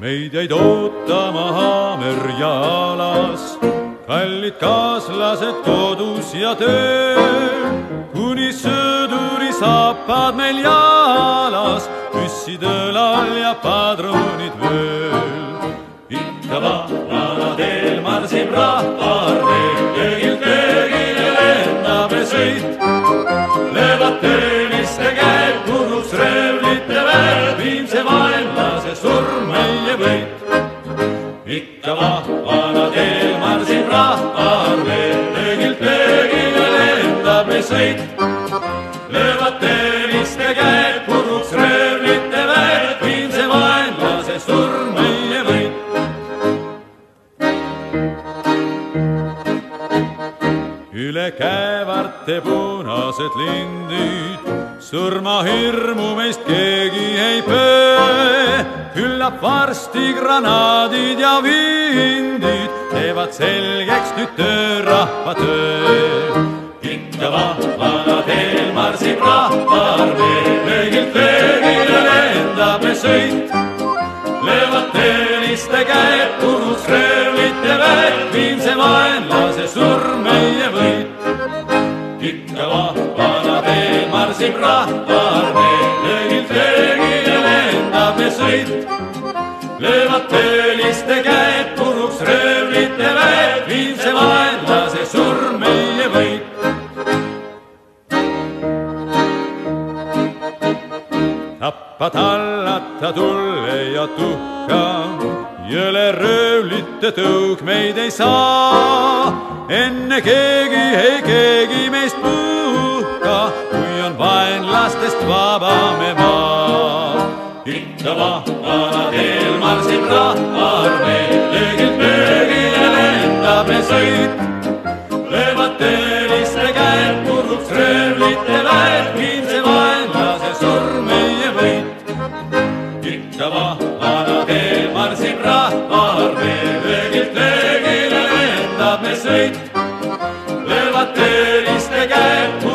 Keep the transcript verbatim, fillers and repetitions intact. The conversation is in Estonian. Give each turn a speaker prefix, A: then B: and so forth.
A: meid jäid ootama haamer ja alas, kallid kaaslased kodus ja tööl, kuni sõduri saapad meil jalas, püssid õlal ja padrunid vööl. Ikka vana teel marsib rahvaarmee, köögilt köögile lendab ja sõit, löövad tööliste käed puruks röövlite värv, viimse vaenlase surm meie võit. Ikka vana teel marsib rahvaarmee, köögilt köögile lendab ja sõit, löövad tööliste käed puruks röövlite värv, viimse vaenlase surm meie võit. Üle käevarte punased lindid, surmahirmu meist keegi ei pöö. Küllap varsti granaadid ja vindid teevad selgeks nüüd töörahva töö. Ikka vana teel marsib rahvaarmee, köögilt köögile lendab me sõit, löövad tööliste käed puruks röövlite värv, viimse vaenlase surm meie võit. Ikka vana teel marsib rahvaarmee, köögilt köögile lendab me sõit, löövad tööliste käed puruks röövlite värv, viimse vaenlase surm meie võit. Tappa tallata tulle ja tuhka, jõle röövlite tõug meid ei saa. Enne keegi ei keegi meist puhka, kui on vaenlastest vaba me maa. Ikka vana teel marsib rahvaarmee, köögilt köögile lendab me sõit, löövad tööliste käed puruks röövlite värv, viimse vaenlase surm meie võit. Ikka vana teel marsib rahvaarmee, köögilt köögile lendab me sõit, löövad tööliste käed